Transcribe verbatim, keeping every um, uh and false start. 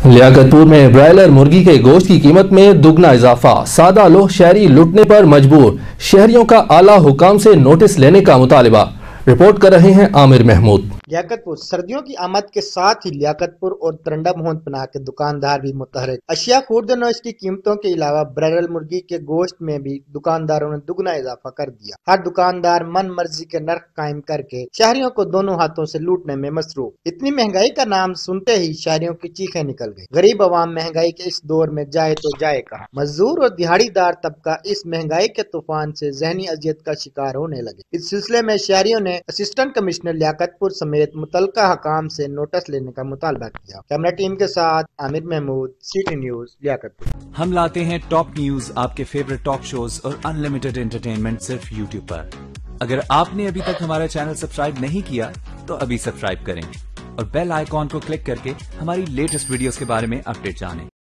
लियाकतपुर में ब्रायलर मुर्गी के गोश्त की कीमत में दुगना इजाफा। सादा लोह शहरी लुटने पर मजबूर। शहरियों का आला हुकाम से नोटिस लेने का मुतालिबा। रिपोर्ट कर रहे हैं आमिर महमूद। लियाकतपुर सर्दियों की आमद के साथ ही लियाकतपुर और तरंडा मोहन पनाह के दुकानदार भी मुतहरिक। अशिया खुर्दनोश की कीमतों के अलावा ब्रायलर मुर्गी के गोश्त में भी दुकानदारों ने दुगना इजाफा कर दिया। हर दुकानदार मन मर्जी के नर्क कायम करके शहरियों को दोनों हाथों से लूटने में मसरूफ। इतनी महंगाई का नाम सुनते ही शहरियों की चीखें निकल गई। गरीब अवाम महंगाई के इस दौर में जाए तो जाए कहाँ। मजदूर और दिहाड़ीदार तबका इस महंगाई के तूफान से जहनी अजियत का शिकार होने लगे। इस सिलसिले में शहरियों ने असिस्टेंट कमिश्नर लियाकतपुर समेत मुतलका हकाम से नोटिस लेने का मुतालबा किया। कैमरा टीम के साथ आमिर महमूद, सिटी न्यूज, लियाकतपुर। हम लाते हैं टॉप न्यूज, आपके फेवरेट टॉक शोज और अनलिमिटेड एंटरटेनमेंट सिर्फ यूट्यूब पर। अगर आपने अभी तक हमारा चैनल सब्सक्राइब नहीं किया तो अभी सब्सक्राइब करें और बेल आइकॉन को क्लिक करके हमारी लेटेस्ट वीडियोस के बारे में अपडेट जानें।